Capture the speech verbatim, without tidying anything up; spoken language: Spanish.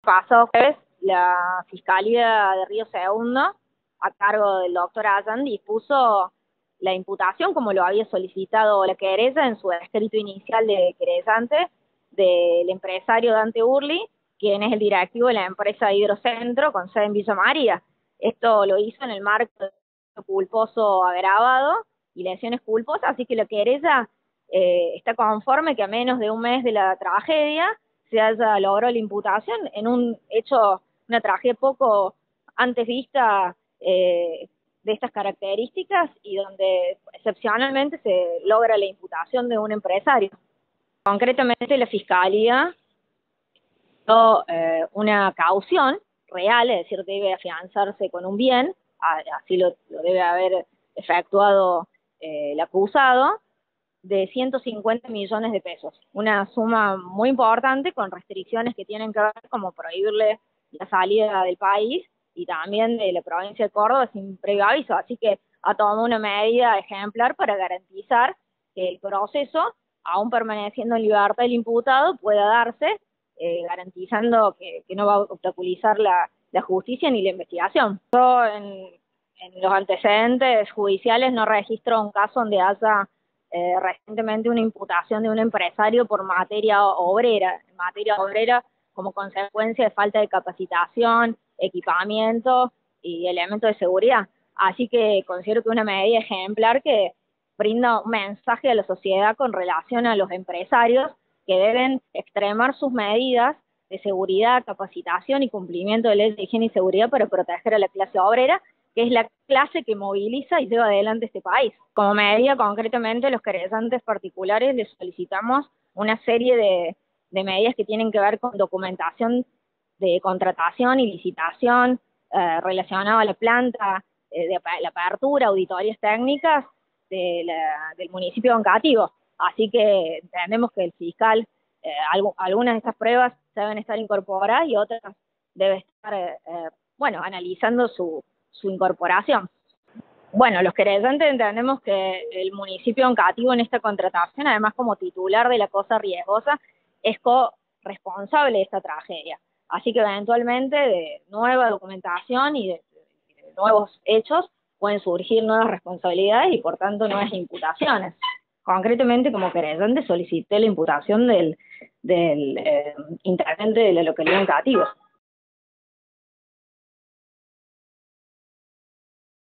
pasado jueves, la Fiscalía de Río Segundo, a cargo del doctor Allan, dispuso la imputación, como lo había solicitado la querella en su escrito inicial de querellante, del empresario Dante Urli, quien es el directivo de la empresa Hidrocentro con sede en Villa María. Esto lo hizo en el marco de culposo agravado y lesiones culposas, así que la querella eh, está conforme que a menos de un mes de la tragedia se haya logrado la imputación en un hecho, una tragedia poco antes vista eh, de estas características y donde excepcionalmente se logra la imputación de un empresario. Concretamente la Fiscalía dio eh, una caución real, es decir, debe afianzarse con un bien, así lo, lo debe haber efectuado eh, el acusado, de ciento cincuenta millones de pesos, una suma muy importante con restricciones que tienen que ver como prohibirle la salida del país y también de la provincia de Córdoba sin previo aviso, así que ha tomado una medida ejemplar para garantizar que el proceso, aún permaneciendo en libertad el imputado, pueda darse, eh, garantizando que, que no va a obstaculizar la, la justicia ni la investigación. Yo en, en los antecedentes judiciales no registro un caso donde haya Eh, recientemente una imputación de un empresario por materia obrera, materia obrera como consecuencia de falta de capacitación, equipamiento y elementos de seguridad. Así que considero que es una medida ejemplar que brinda un mensaje a la sociedad con relación a los empresarios que deben extremar sus medidas de seguridad, capacitación y cumplimiento de leyes de higiene y seguridad para proteger a la clase obrera, que es la clase que moviliza y lleva adelante este país. Como medida, concretamente, los querellantes particulares les solicitamos una serie de, de medidas que tienen que ver con documentación de contratación y licitación eh, relacionada a la planta, eh, de la apertura, auditorías técnicas de la, del municipio Oncativo. Así que entendemos que el fiscal, eh, algo, algunas de estas pruebas deben estar incorporadas y otras debe estar, eh, eh, bueno, analizando su su incorporación. Bueno, los querellantes entendemos que el municipio Oncativo en esta contratación, además como titular de la cosa riesgosa, es corresponsable de esta tragedia. Así que eventualmente de nueva documentación y de, de nuevos hechos pueden surgir nuevas responsabilidades y por tanto nuevas imputaciones. Concretamente, como querellante solicité la imputación del, del eh, intendente de la localidad Oncativo.